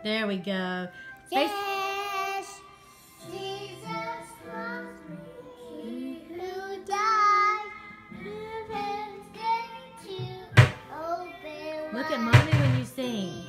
There we go. Yes, Jesus loves me. He who died, heaven's gate to open. Look at mommy when you sing.